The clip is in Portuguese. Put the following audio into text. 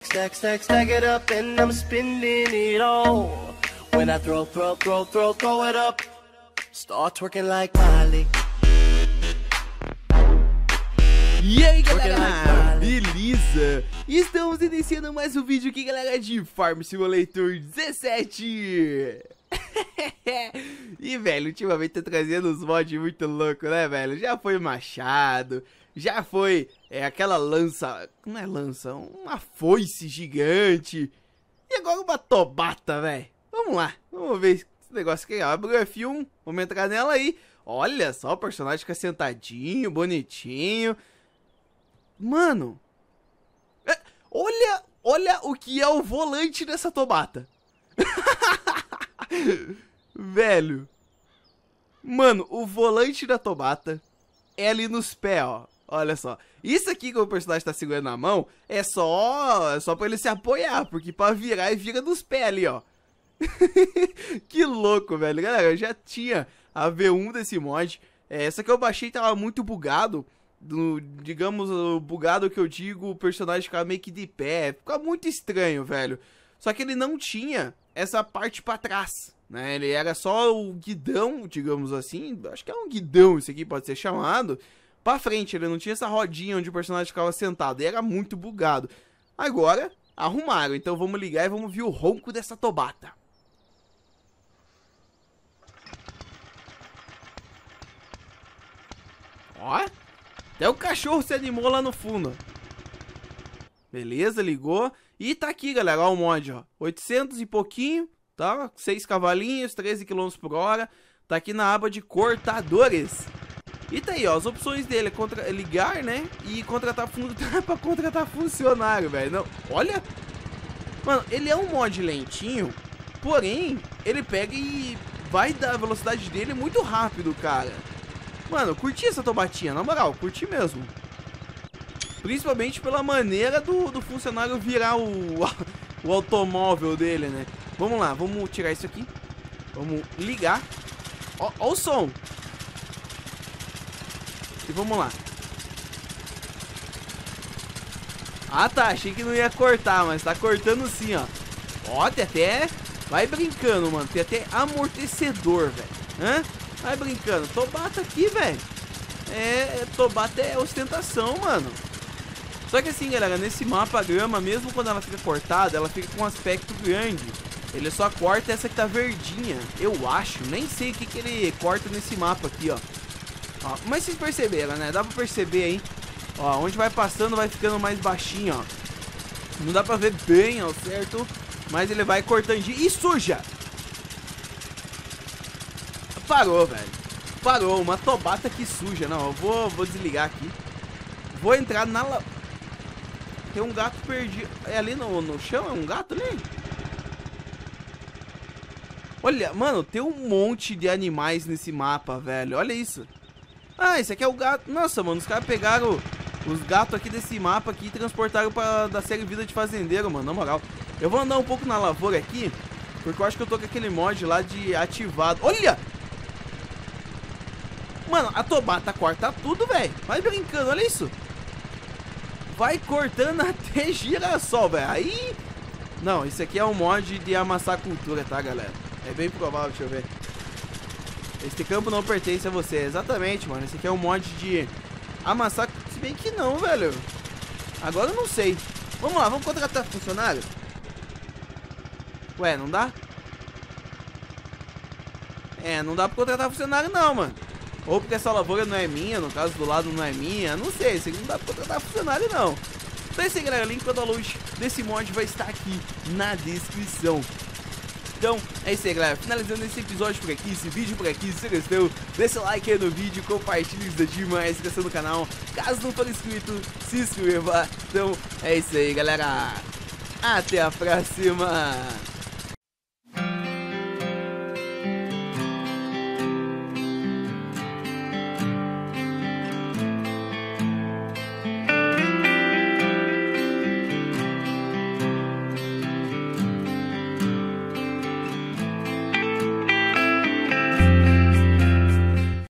Stack, stack, stack it up and I'm spending it all. When I throw it up, start twerking like Miley. E aí galera, beleza? Estamos iniciando mais um vídeo aqui galera de Farm Simulator 17. E velho, ultimamente tá trazendo uns mods muito loucos, né velho? Já foi machado, já foi aquela lança, não é lança, uma foice gigante. E agora uma tobata, velho. Vamos lá, vamos ver esse negócio aqui. Abre o F1, vamos entrar nela aí. Olha só, o personagem fica sentadinho, bonitinho. Mano, olha o que é o volante dessa tobata. Velho. Mano, o volante da tobata é ali nos pés, ó. Olha só. Isso aqui que o personagem tá segurando na mão é só pra ele se apoiar, porque pra virar, ele vira nos pés ali, ó. Que louco, velho. Galera, eu já tinha a V1 desse mod. Essa que eu baixei tava muito bugado. Digamos, o bugado que eu digo, o personagem ficava meio que de pé. Ficava muito estranho, velho. Só que ele não tinha essa parte pra trás, né? Ele era só o guidão, digamos assim. Acho que é um guidão isso aqui, pode ser chamado. Pra frente, ele não tinha essa rodinha onde o personagem ficava sentado. E era muito bugado. Agora, arrumaram. Então vamos ligar e vamos ver o ronco dessa tobata. Ó. Até o cachorro se animou lá no fundo. Beleza, ligou. E tá aqui, galera, ó, o mod, ó. 800 e pouquinho, tá? 6 cavalinhos, 13 km por hora. Tá aqui na aba de cortadores. E tá aí, ó, as opções dele é ligar, né? E contratar pra contratar funcionário, velho. Não, olha. Mano, ele é um mod lentinho, porém, ele pega e vai dar a velocidade dele muito rápido, cara. Mano, curti essa tobatinha, na moral, curti mesmo. Principalmente pela maneira do funcionário virar o automóvel dele, né? Vamos lá, vamos tirar isso aqui. Vamos ligar. Ó o som. E vamos lá. Ah tá, achei que não ia cortar, mas tá cortando sim, ó. Ó, tem até... Vai brincando, mano. Tem até amortecedor, velho. Hã? Vai brincando. Tobata aqui, velho. Tobata é ostentação, mano. Só que assim, galera, nesse mapa a grama, mesmo quando ela fica cortada, ela fica com um aspecto grande. Ele só corta essa que tá verdinha, eu acho. Nem sei o que ele corta nesse mapa aqui, ó. Mas vocês perceberam, né? Dá pra perceber aí. Ó, onde vai passando vai ficando mais baixinho, ó. Não dá pra ver bem ao certo, mas ele vai cortando. E suja! Parou, velho. Parou, uma tobata que suja. Não, eu vou desligar aqui. Vou entrar na... Tem um gato perdido. É ali no chão? É um gato ali? Olha, mano, tem um monte de animais nesse mapa, velho. Olha isso. Ah, esse aqui é o gato. Nossa, mano, os caras pegaram os gatos aqui desse mapa aqui e transportaram da série Vida de Fazendeiro, mano, na moral. Eu vou andar um pouco na lavoura aqui, porque eu acho que eu tô com aquele mod lá de ativado. Olha! Mano, a tobata corta tudo, velho. Vai brincando, olha isso. Vai cortando até girassol, velho. Aí... Não, isso aqui é um mod de amassar cultura, tá, galera? É bem provável, deixa eu ver. Este campo não pertence a você. Exatamente, mano. Esse aqui é um mod de amassar... Se bem que não, velho. Agora eu não sei. Vamos lá, vamos contratar funcionário? Ué, não dá? Não dá pra contratar funcionário não, mano. Ou porque essa lavoura não é minha, no caso do lado não é minha. Não sei, isso aqui não dá pra contratar funcionário não. Então é isso aí, galera. O link para download desse mod vai estar aqui na descrição. Então, é isso aí, galera. Finalizando esse episódio por aqui, esse vídeo por aqui. Se você gostou, deixa o like aí no vídeo, compartilha isso demais, inscreva no canal. Caso não for inscrito, se inscreva. Então, é isso aí, galera. Até a próxima.